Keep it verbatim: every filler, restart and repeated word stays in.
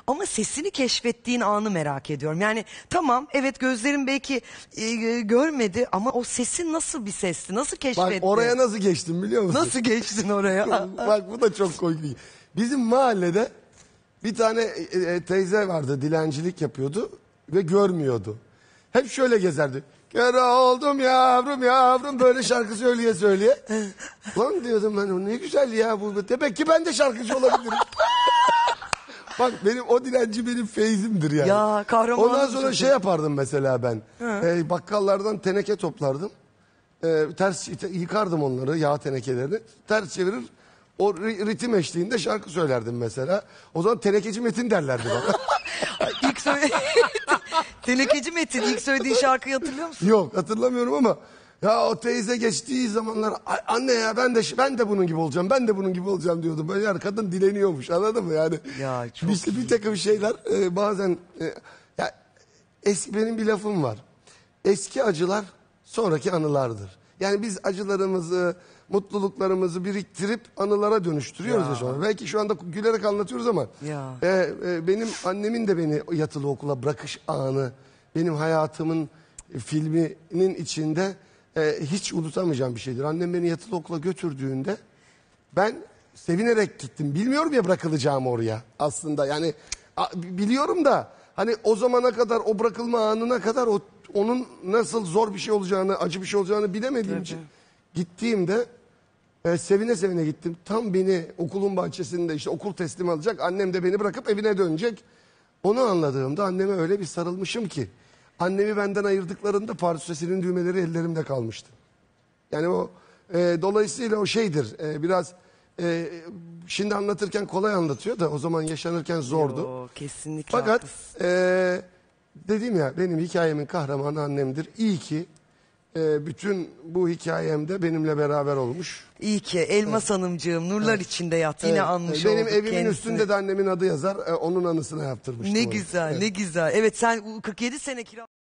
Ama sesini keşfettiğin anı merak ediyorum. Yani tamam, evet, gözlerin belki e, görmedi ama o sesin nasıl bir sesti? Nasıl Bak keşfettin? oraya nasıl geçtim biliyor musun? Nasıl geçtin oraya? Bak bu da çok komik. Bizim mahallede bir tane e, e, teyze vardı, dilencilik yapıyordu ve görmüyordu. Hep şöyle gezerdi. Kör oldum yavrum yavrum, böyle şarkı söyleye söyleye. Lan diyordum ben, ne güzel ya bu. Demek ki ben de şarkıcı olabilirim. Bak benim o dilenci benim feyzimdir yani. Ya kahraman. Ondan sonra şey yapardım mesela ben. E, bakkallardan teneke toplardım. E, ters yıkardım onları, yağ tenekelerini. Ters çevirir. O ri- ritim eşliğinde şarkı söylerdim mesela. O zaman tenekeci Metin derlerdi bana. İlk söyle... Tenekeci Metin, ilk söylediğin şarkıyı hatırlıyor musun? Yok hatırlamıyorum ama ya o teyze geçtiği zamanlar "Ay, anne ya ben de ben de bunun gibi olacağım. Ben de bunun gibi olacağım" diyordum. Böyle yani kadın dileniyormuş, anladın mı yani? Ya çok İşte bir takım şeyler e, bazen e, ya eski benim bir lafım var. Eski acılar sonraki anılardır. Yani biz acılarımızı, mutluluklarımızı biriktirip anılara dönüştürüyoruz Ya. ya şu an. Belki şu anda gülerek anlatıyoruz ama Ya. e, e, benim annemin de beni yatılı okula bırakış anı benim hayatımın e, filminin içinde e, hiç unutamayacağım bir şeydir. Annem beni yatılı okula götürdüğünde ben sevinerek gittim. Bilmiyorum ya bırakılacağım oraya aslında. Yani a, biliyorum da hani o zamana kadar, o bırakılma anına kadar o onun nasıl zor bir şey olacağını, acı bir şey olacağını bilemediğim Tabii. için gittiğimde e, sevine sevine gittim. Tam beni okulun bahçesinde işte okul teslim alacak. Annem de beni bırakıp evine dönecek. Onu anladığımda anneme öyle bir sarılmışım ki annemi benden ayırdıklarında pardösüsünün düğmeleri ellerimde kalmıştı. Yani o e, dolayısıyla o şeydir e, biraz e, şimdi anlatırken kolay anlatıyor da o zaman yaşanırken zordu. Yo, kesinlikle Fakat haklısın. e, dedim ya benim hikayemin kahramanı annemdir. İyi ki e, bütün bu hikayemde benimle beraber olmuş. İyi ki Elmas Hanımcığım, nurlar içinde yat. Yine Evet, anmış benim olduk evimin kendisini. üstünde de annemin adı yazar. E, onun anısına yaptırmıştım. Ne onu. güzel, Evet. ne güzel. Evet, sen kırk yedi sene kira...